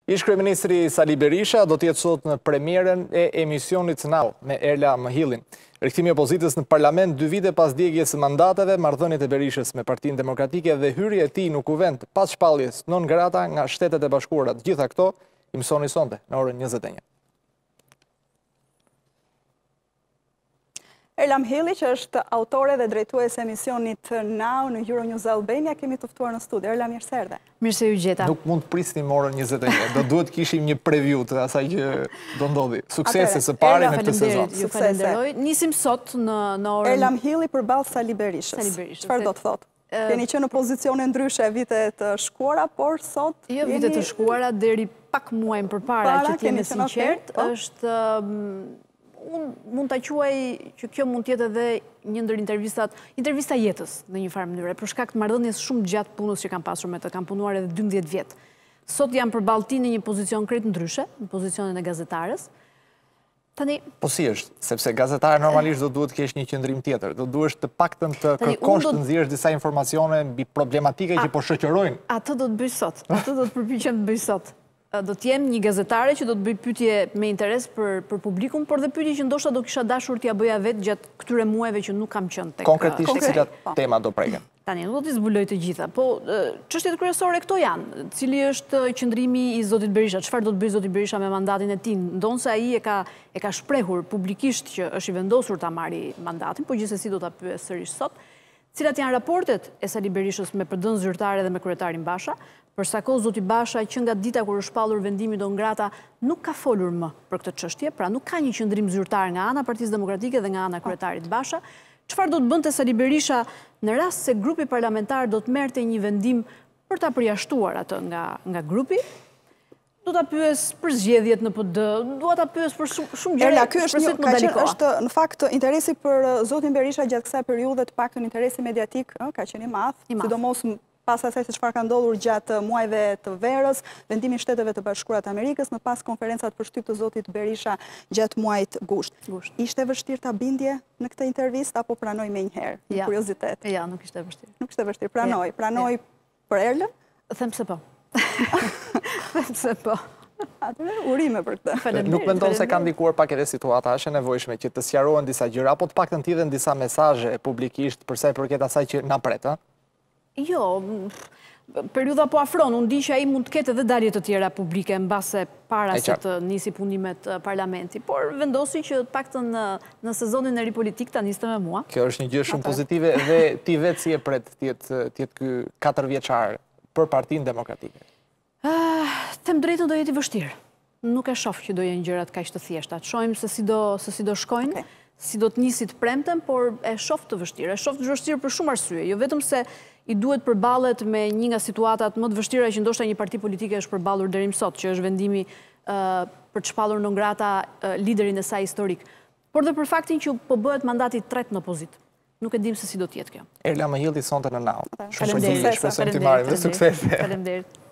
Ish-kryeministri Sali Berisha do t'jetë sot në premierën e emisionit Now me Erla Mahillin. Rikthimi i opozitës në parlament 2 vite pas djegjes së mandateve, marrëdhëniet e Berishës me Partinë Demokratike dhe hyrja e tij në kuvent pas shpalljes non grata nga Shtetet e Bashkuara. Të gjitha këto i mësoni sonte në orën 21. Erla Mahilli, që është autore dhe drejtuese e emisionit Now në Euronews Albania, kemi të ftuar në studio. Erla, mirë se erdhe. Mirë se ju gjeta. Nuk mund të prisnim orën 21. Do duhet kishim një preview të asaj që do ndodhi. Suksese së pari në këtë sezon. Ju falenderoj. Nisim sot në orën... Erla Mahilli përballë Sali Berishës. Çfarë do të thotë? Keni qenë në pozicione ndryshe vite të shkuara, por sot... Jo, vite të shkuara, deri pak muaj përpara, që t'jemi sinqert, është... Unë mund të quaj që kjo mund tjetë edhe një ndër intervista jetës në një farë mënyre, për shkak të marrëdhënies shumë gjatë punës që kam pasur me të, kam punuar edhe 12 vjetë. Sot jam përballë ti në një pozicion krejt ndryshe, në pozicionin e gazetares. Po si është, sepse gazetare normalisht do duhet kesh një qëndrim tjetër, do duhesh të paktën të kërkosh të nxjerrësh disa informacione mbi problematika që po shoqërojnë. Atë do të bëj sot, atë do të përpiqem të bëj sot. Do t'jem një gazetare që do të bëj pyetje me interes për publikun, por dhe pyetje që ndoshta do kisha dashur t'ja bëja vetë gjatë këtyre muajve që nuk kam qenë tek. Konkretisht cilat tema do preken? Tani, nuk do t'i zbuloj të gjitha, po çështjet kryesore këto janë. Cili është qëndrimi i zotit Berisha? Çfarë do të bëjë zoti Berisha me mandatin e tij? Ndonse ai e ka shprehur publikisht që është i vendosur ta marrë mandatin, po gjithsesi do ta pyes sërish sot. Cilat janë raportet e Sali Berishës me PD-n zyrtare dhe me kryetarin Basha? Për sa kohë zoti Basha, që nga dita kur është shpallur vendimi non grata, nuk ka folur më për këtë çështje, pra nuk ka një qëndrim zyrtar nga ana Partisë Demokratike dhe nga ana kryetarit Basha. Çfarë do të bënte Sali Berisha në rast se grupi parlamentar do të merrte një vendim për ta përjashtuar atë nga grupi? Do ta pyes për zgjedhjet në PD, dua ta pyes për shumë gjëra. Erla, ky është në fakt interesi për zotin Berisha gjatë kësaj periudhe, të paktën interesi mediatik ka qenë i madh, sidomos pas asaj se çfarë ka ndodhur gjatë muajve të verës, vendimi i Shteteve të Bashkuara të Amerikës në pas konferencat për shtyp të zotit Berisha gjatë muajit gusht. Ishte vështirë ta bindje në këtë intervistë apo pranoi menjëherë? Një kuriozitet. Ja, nuk ishte vështirë. Nuk ishte vështirë. Pranoi për Erlën? Them se po. Them se po. Atëherë urime për këtë. Nuk mendon se ka ndikuar pak edhe situata, është e nevojshme që të sqarohen disa gjëra, apo të paktën të hidhen disa mesazhe publikisht për sa i përket asaj që na pret, ha? Jo, periudha po afron, unë di që ai mund të ketë edhe dalje të tjera publike mbase para se të nisi punimet parlamenti, por vendosi që të paktën në sezonin e ri politik ta niste me mua. Kjo është një gjë shumë pozitive dhe ti vetë si e pret të jetë ky 4 vjeçar për Partinë Demokratike. Them drejtën, do jeti vështirë. Nuk e shoh që do jenë gjërat kaq të thjeshta. Të shohim se si do shkojnë. Si do të nisi të premten, por e shoh të vështirë. E shoh të vështirë për shumë arsye. Jo vetëm se i duhet përballet me një nga situatat më të vështira që ndoshta një parti politike është përballur deri më sot, që është vendimi për të shpallur non grata liderin e saj historik, por dhe për faktin që po bëhet mandati 3 në opozit. Nuk e dim se si do të jetë kjo. Erla Mahilli sonte në Now. Faleminderit. Shpresoj të marrim dhe suksese. Faleminderit.